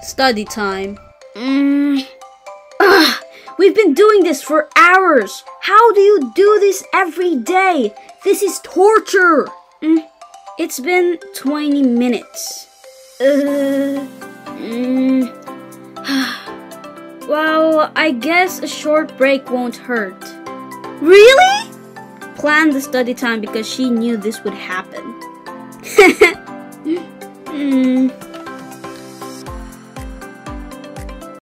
Study time. We've been doing this for hours. How do you do this every day? This is torture. It's been 20 minutes. Well, I guess a short break won't hurt. Really? Planned the study time because she knew this would happen.